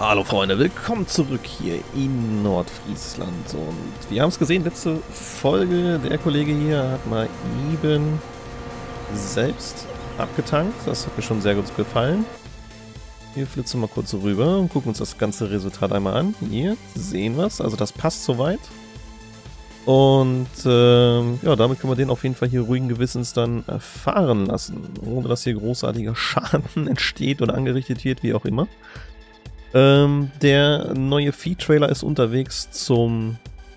Hallo Freunde, willkommen zurück hier in Nordfriesland und wir haben es gesehen, letzte Folge, der Kollege hier hat mal eben selbst abgetankt, das hat mir schon sehr gut gefallen. Wir flitzen mal kurz rüber und gucken uns das ganze Resultat einmal an. Hier sehen wir es, also das passt soweit. Und ja, damit können wir den auf jeden Fall hier ruhigen Gewissens dann fahren lassen, ohne dass hier großartiger Schaden entsteht oder angerichtet wird, wie auch immer. Der neue Vieh-Trailer ist unterwegs zur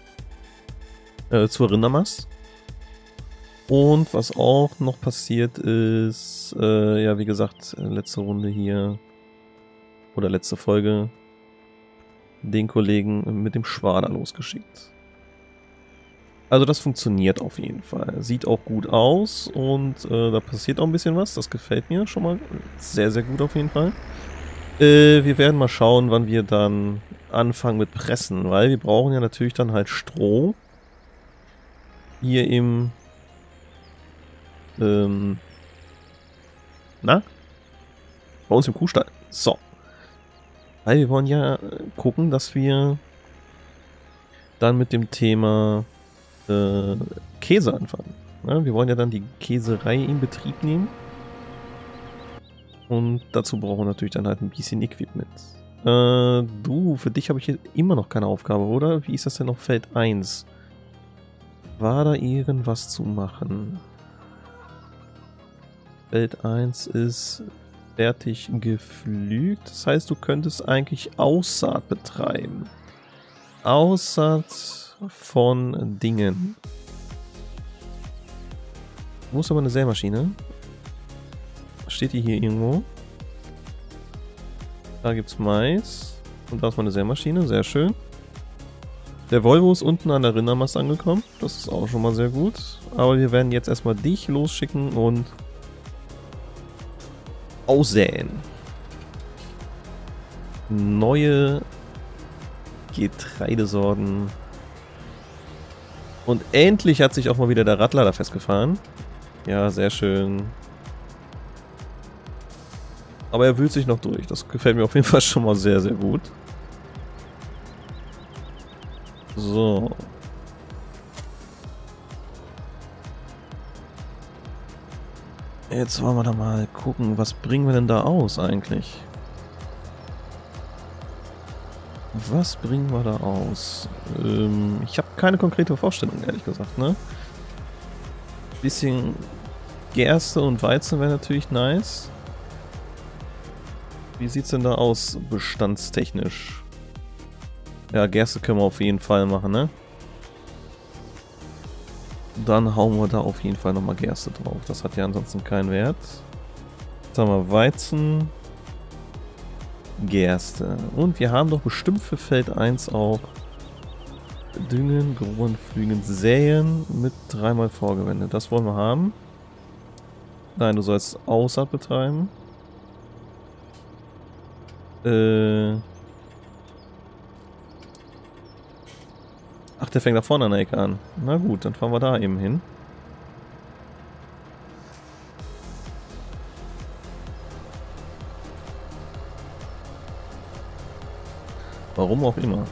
Rindermast. Und was auch noch passiert ist, ja wie gesagt, letzte Runde hier, oder letzte Folge, den Kollegen mit dem Schwader losgeschickt. Also das funktioniert auf jeden Fall. Sieht auch gut aus und da passiert auch ein bisschen was. Das gefällt mir schon mal sehr, sehr gut auf jeden Fall. Wir werden mal schauen, wann wir dann anfangen mit Pressen, weil wir brauchen ja natürlich dann halt Stroh. Hier im bei uns im Kuhstall. So. Weil wir wollen ja gucken, dass wir dann mit dem Thema Käse anfangen. Ja, wir wollen ja dann die Käserei in Betrieb nehmen. Und dazu brauchen wir natürlich dann halt ein bisschen Equipment. Du, für dich habe ich hier immer noch keine Aufgabe, oder? Wie ist das denn auf Feld 1? War da irgendwas zu machen? Feld 1 ist fertig gepflügt. Das heißt, du könntest eigentlich Aussaat betreiben. Aussaat von Dingen. Wo ist aber eine Sämaschine? Steht die hier irgendwo? Da gibt's Mais. Und da ist mal eine Sämaschine, sehr schön. Der Volvo ist unten an der Rindermast angekommen. Das ist auch schon mal sehr gut. Aber wir werden jetzt erstmal dich losschicken und aussäen. Neue Getreidesorten. Und endlich hat sich auch mal wieder der Radlader festgefahren. Ja, sehr schön. Aber er wühlt sich noch durch. Das gefällt mir auf jeden Fall schon mal sehr, sehr gut. So. Jetzt wollen wir da mal gucken, was bringen wir denn da aus eigentlich? Was bringen wir da aus? Ich habe keine konkrete Vorstellung, ehrlich gesagt, ne? Bisschen Gerste und Weizen wäre natürlich nice. Wie sieht's denn da aus, bestandstechnisch? Ja, Gerste können wir auf jeden Fall machen, ne? Dann hauen wir da auf jeden Fall nochmal Gerste drauf. Das hat ja ansonsten keinen Wert. Jetzt haben wir Weizen, Gerste. Und wir haben doch bestimmt für Feld 1 auch Düngen, Groben, Pflügen, Säen mit 3x Vorgewende. Das wollen wir haben. Nein, du sollst Aussaat betreiben. Ach, der fängt da vorne an der Ecke an. Na gut, dann fahren wir da eben hin. Warum auch immer.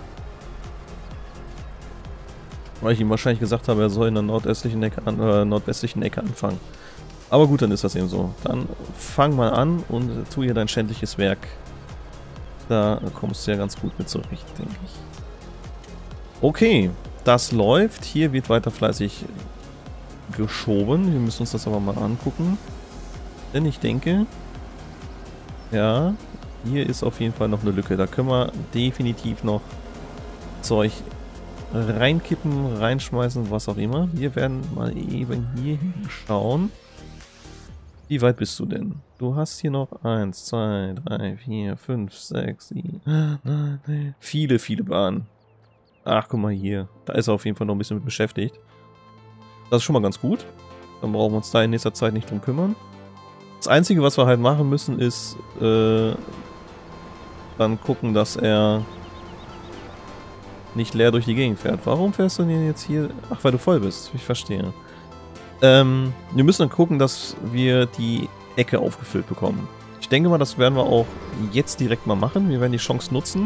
Weil ich ihm wahrscheinlich gesagt habe, er soll in der nordwestlichen Ecke anfangen. Aber gut, dann ist das eben so. Dann fang mal an und tu hier dein schändliches Werk. Da kommst du ja ganz gut mit zurecht, denke ich. Okay, das läuft. Hier wird weiter fleißig geschoben. Wir müssen uns das aber mal angucken. Denn ich denke, ja, hier ist auf jeden Fall noch eine Lücke. Da können wir definitiv noch Zeug reinkippen, reinschmeißen, was auch immer. Wir werden mal eben hier schauen. Wie weit bist du denn? Du hast hier noch 1, 2, 3, 4, 5, 6, 7, viele, viele Bahnen. Ach, guck mal hier. Da ist er auf jeden Fall noch ein bisschen mit beschäftigt. Das ist schon mal ganz gut. Dann brauchen wir uns da in nächster Zeit nicht drum kümmern. Das Einzige, was wir halt machen müssen, ist dann gucken, dass er nicht leer durch die Gegend fährt. Warum fährst du denn jetzt hier? Ach, weil du voll bist. Ich verstehe. Wir müssen dann gucken, dass wir die Ecke aufgefüllt bekommen. Ich denke mal, das werden wir auch jetzt direkt mal machen. Wir werden die Chance nutzen.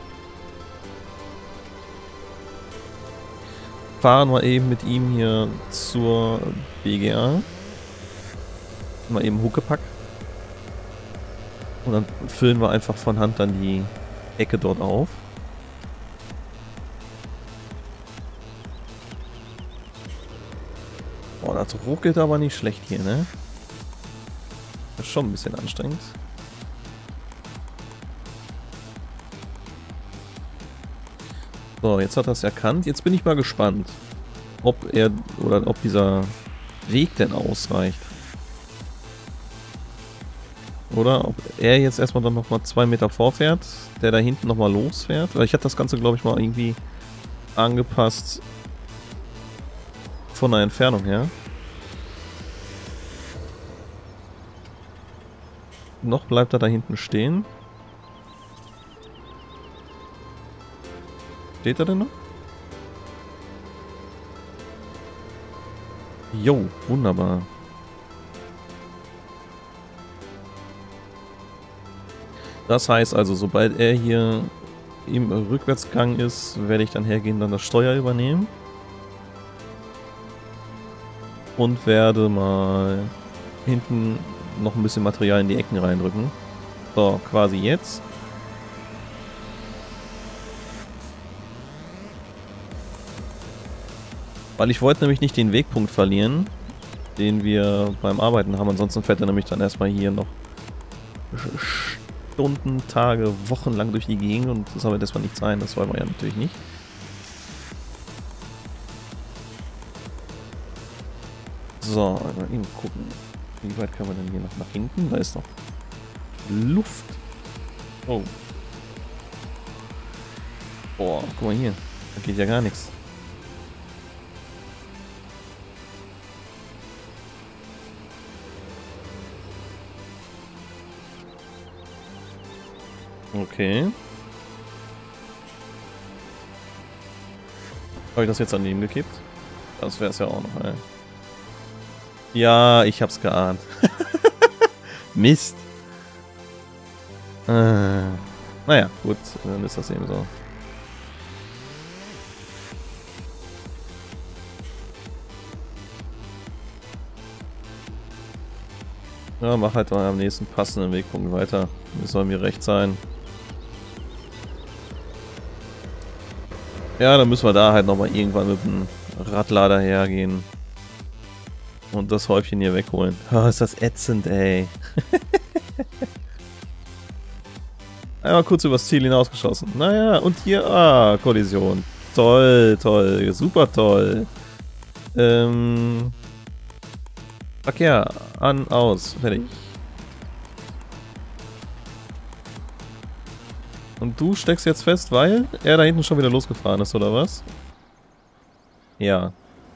Fahren wir eben mit ihm hier zur BGA. Mal eben Huckepack. Und dann füllen wir einfach von Hand dann die Ecke dort auf. Boah, das ruckelt aber nicht schlecht hier, ne? Das ist schon ein bisschen anstrengend. So, jetzt hat er es erkannt. Jetzt bin ich mal gespannt, ob er oder ob dieser Weg denn ausreicht. Oder ob er jetzt erstmal dann nochmal 2 Meter vorfährt, der da hinten nochmal losfährt. Weil ich hatte das Ganze, glaube ich, mal irgendwie angepasst von der Entfernung her. Noch bleibt er da hinten stehen. Steht er denn noch? Jo, wunderbar. Das heißt also, sobald er hier im Rückwärtsgang ist, werde ich dann hergehen, dann das Steuer übernehmen. Und werde mal hinten noch ein bisschen Material in die Ecken reindrücken. So, quasi jetzt. Weil ich wollte nämlich nicht den Wegpunkt verlieren, den wir beim Arbeiten haben. Ansonsten fährt er nämlich dann erstmal hier noch Stunden, Tage, Wochen lang durch die Gegend und das soll jetzt erstmal nicht sein. Das wollen wir ja natürlich nicht. So, mal eben gucken. Wie weit können wir denn hier noch nach hinten? Da ist noch Luft. Oh. Boah, guck mal hier. Da geht ja gar nichts. Okay. Habe ich das jetzt daneben gekippt? Das wäre es ja auch noch, ey. Ja, ich hab's geahnt. Mist. Naja, gut, dann ist das eben so. Ja, mach halt mal am nächsten passenden Wegpunkt weiter. Das soll mir recht sein. Ja, dann müssen wir da halt nochmal irgendwann mit dem Radlader hergehen. Und das Häufchen hier wegholen. Oh, ist das ätzend, ey. Einmal kurz übers Ziel hinausgeschossen. Naja, und hier, Kollision. Toll, toll, super toll. Verkehr, an, aus, fertig. Und du steckst jetzt fest, weil er da hinten schon wieder losgefahren ist, oder was? Ja.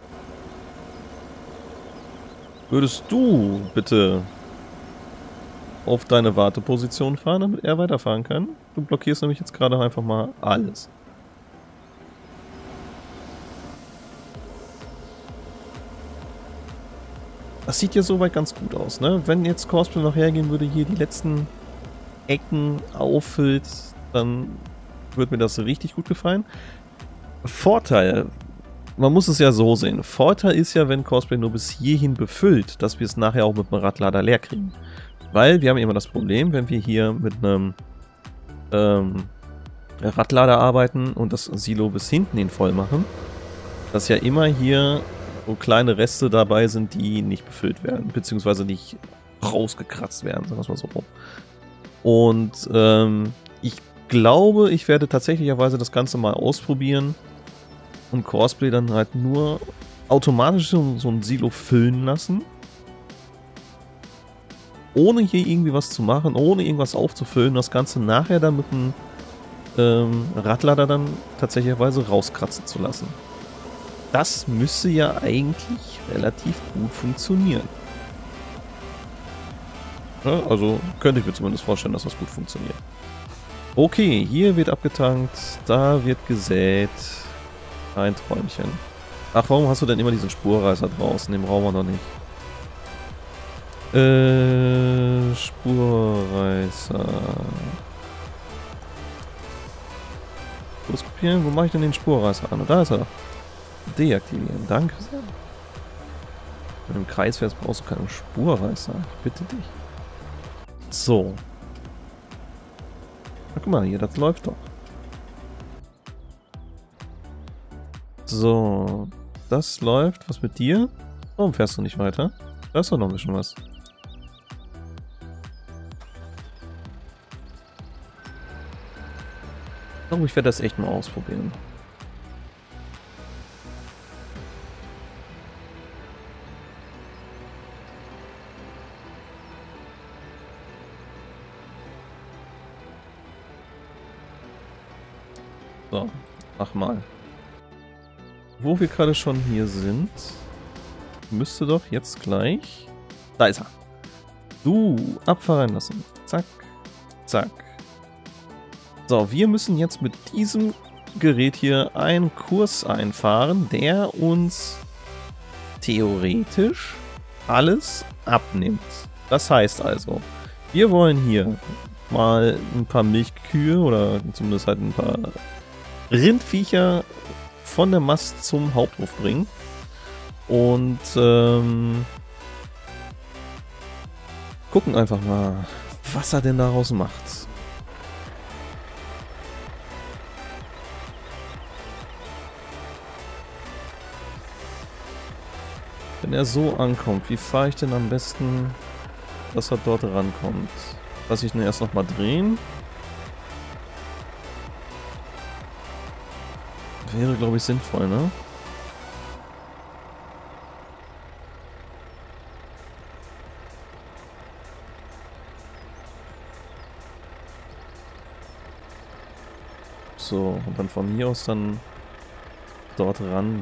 Würdest du bitte auf deine Warteposition fahren, damit er weiterfahren kann? Du blockierst nämlich jetzt gerade einfach mal alles. Das sieht ja soweit ganz gut aus, ne? Wenn jetzt Cosplay noch hergehen würde, hier die letzten Ecken auffüllt, dann würde mir das richtig gut gefallen. Vorteil, man muss es ja so sehen. Vorteil ist ja, wenn Cosplay nur bis hierhin befüllt, dass wir es nachher auch mit dem Radlader leer kriegen. Weil wir haben immer das Problem, wenn wir hier mit einem Radlader arbeiten und das Silo bis hinten hin voll machen, dass ja immer hier so kleine Reste dabei sind, die nicht befüllt werden, beziehungsweise nicht rausgekratzt werden, sagen wir es mal so rum. Und ich glaube, ich werde tatsächlicherweise das Ganze mal ausprobieren und Cosplay dann halt nur automatisch so ein Silo füllen lassen. Ohne hier irgendwie was zu machen, ohne irgendwas aufzufüllen, das Ganze nachher dann mit einem Radlader dann tatsächlicherweise rauskratzen zu lassen. Das müsste ja eigentlich relativ gut funktionieren. Ja, also könnte ich mir zumindest vorstellen, dass das gut funktioniert. Okay, hier wird abgetankt, da wird gesät. Ein Träumchen. Ach, warum hast du denn immer diesen Spurreißer draußen? Den brauchen wir noch nicht. Spurreißer. Loskopieren, wo mache ich denn den Spurreißer an? Da ist er. Deaktivieren, danke sehr. Mit dem Kreis fährst, brauchst du keinen Spurreißer. Ich bitte dich. So. Na, guck mal, hier, das läuft doch. So. Das läuft. Was mit dir? Warum fährst du nicht weiter? Da ist doch noch ein bisschen was. Ich glaube, ich werde das echt mal ausprobieren. So, mach mal. Wo wir gerade schon hier sind, müsste doch jetzt gleich... Da ist er. Du, abfahren lassen. Zack, zack. So, wir müssen jetzt mit diesem Gerät hier einen Kurs einfahren, der uns theoretisch alles abnimmt. Das heißt also, wir wollen hier mal ein paar Milchkühe oder zumindest halt ein paar Rindviecher von der Mast zum Haupthof bringen. Und gucken einfach mal, was er denn daraus macht. Wenn er so ankommt, wie fahre ich denn am besten, dass er dort rankommt? Lass ich ihn erst nochmal drehen. Wäre, glaube ich, sinnvoll, ne? So, und dann von hier aus dann dort ran.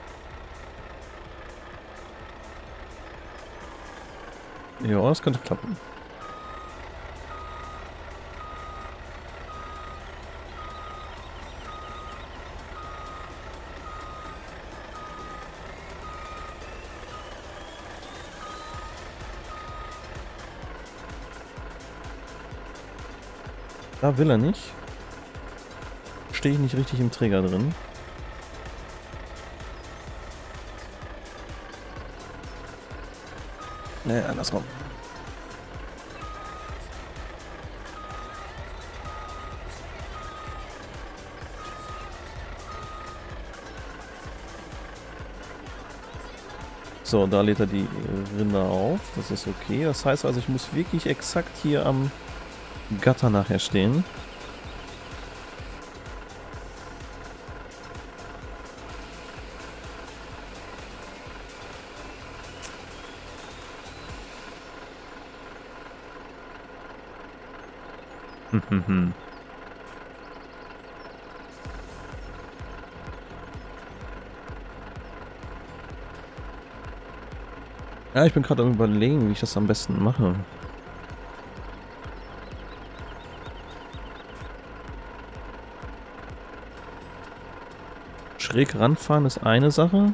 Ja, das könnte klappen. Da will er nicht. Stehe ich nicht richtig im Träger drin. Nee, andersrum. So, da lädt er die Rinder auf. Das ist okay. Das heißt also, ich muss wirklich exakt hier am Gatter nachher stehen. Ja, ich bin gerade am Überlegen, wie ich das am besten mache. Schräg ranfahren ist eine Sache.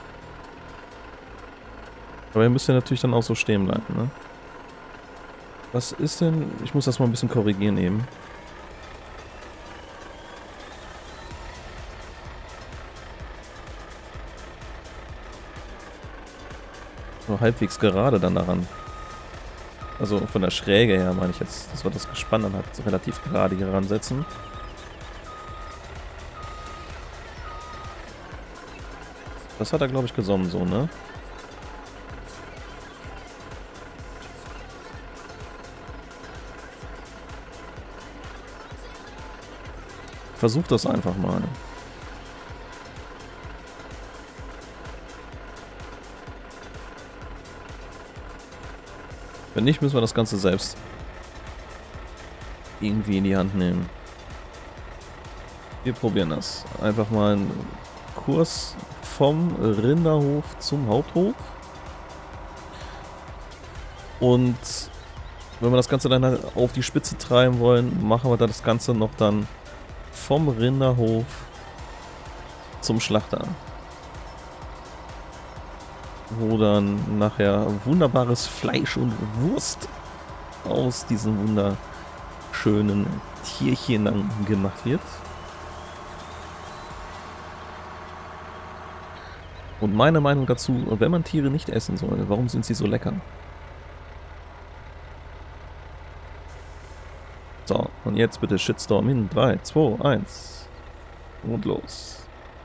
Aber ihr müsst ja natürlich dann auch so stehen bleiben, ne? Was ist denn... Ich muss das mal ein bisschen korrigieren eben. So halbwegs gerade dann daran. Also von der Schräge her meine ich jetzt, dass wir das Gespann dann halt so relativ gerade hier ransetzen. Das hat er, glaube ich, gesommen so, ne? Versuch das einfach mal. Wenn nicht, müssen wir das Ganze selbst irgendwie in die Hand nehmen. Wir probieren das. Einfach mal einen Kurs vom Rinderhof zum Haupthof. Und wenn wir das Ganze dann halt auf die Spitze treiben wollen, machen wir das Ganze noch dann vom Rinderhof zum Schlachter. wo dann nachher wunderbares Fleisch und Wurst aus diesen wunderschönen Tierchen dann gemacht wird. Und meine Meinung dazu, wenn man Tiere nicht essen soll, warum sind sie so lecker? So, und jetzt bitte Shitstorm in 3, 2, 1 und los.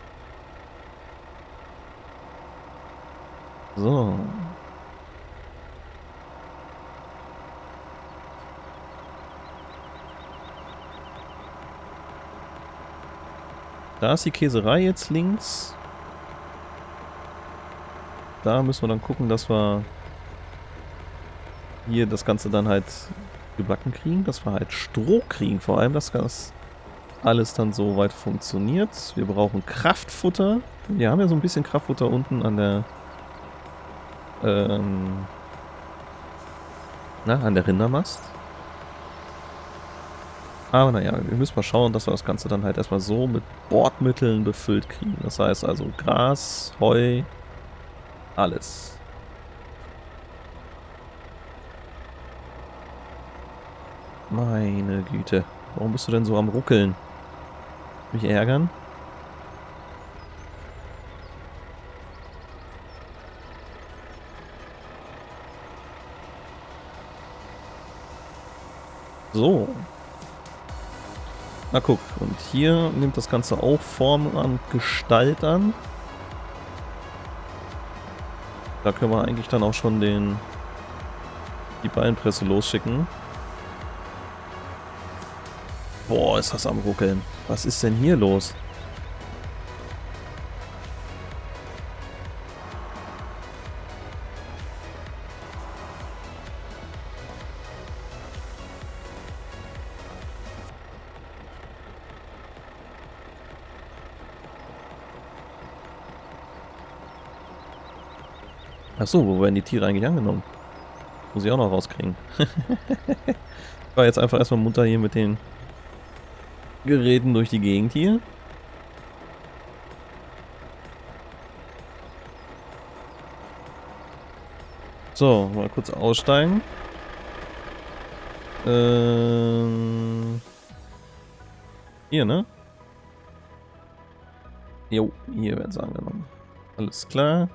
So. Da ist die Käserei jetzt links. Da müssen wir dann gucken, dass wir hier das Ganze dann halt gebacken kriegen, dass wir halt Stroh kriegen, vor allem, dass das alles dann so weit funktioniert. Wir brauchen Kraftfutter. Wir haben ja so ein bisschen Kraftfutter unten an der an der Rindermast. Aber naja, wir müssen mal schauen, dass wir das Ganze dann halt erstmal so mit Bordmitteln befüllt kriegen. Das heißt also Gras, Heu, alles. Meine Güte. Warum bist du denn so am Ruckeln? Mich ärgern? So. Na guck, und hier nimmt das Ganze auch Form und Gestalt an. Da können wir eigentlich dann auch schon die Ballenpresse losschicken. Boah, ist das am Ruckeln. Was ist denn hier los? Achso, wo werden die Tiere eigentlich angenommen? Muss ich auch noch rauskriegen. Ich war jetzt einfach erstmal munter hier mit den Geräten durch die Gegend hier. So, mal kurz aussteigen. Hier, ne? Jo, hier werden sie angenommen. Alles klar.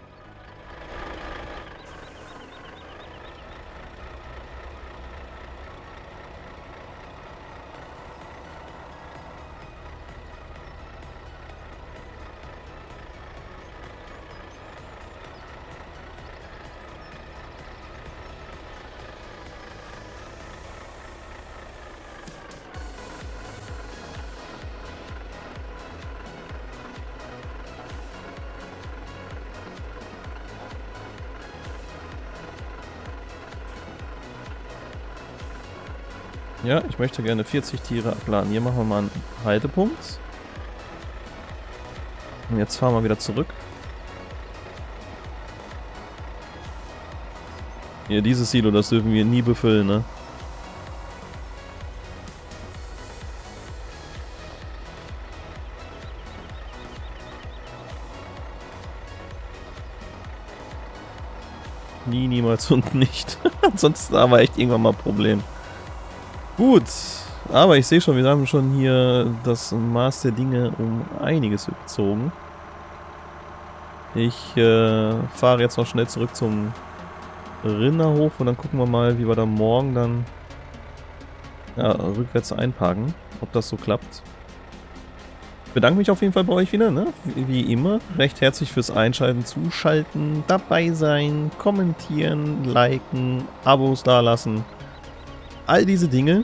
Ja, ich möchte gerne 40 Tiere abladen. Hier machen wir mal einen Haltepunkt. Und jetzt fahren wir wieder zurück. Hier, dieses Silo, das dürfen wir nie befüllen, ne? Nie, niemals und nicht. Ansonsten haben wir echt irgendwann mal ein Problem. Gut, aber ich sehe schon, wir haben schon hier das Maß der Dinge um einiges überzogen. Ich fahre jetzt noch schnell zurück zum Rinderhof und dann gucken wir mal, wie wir da morgen dann rückwärts einparken, ob das so klappt. Ich bedanke mich auf jeden Fall bei euch wieder, ne? Wie immer, recht herzlich fürs Einschalten, Zuschalten, dabei sein, kommentieren, liken, Abos dalassen. All diese Dinge.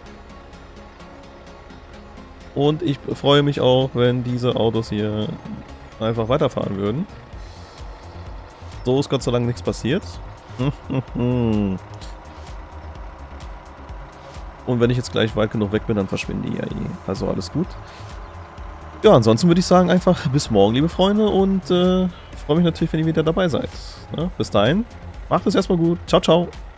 Und ich freue mich auch, wenn diese Autos hier einfach weiterfahren würden. So ist Gott sei Dank nichts passiert. Und wenn ich jetzt gleich weit genug weg bin, dann verschwinden die ja eh. Also alles gut. Ja, ansonsten würde ich sagen einfach bis morgen, liebe Freunde. Und freue mich natürlich, wenn ihr wieder dabei seid. Ja, bis dahin, macht es erstmal gut. Ciao, ciao.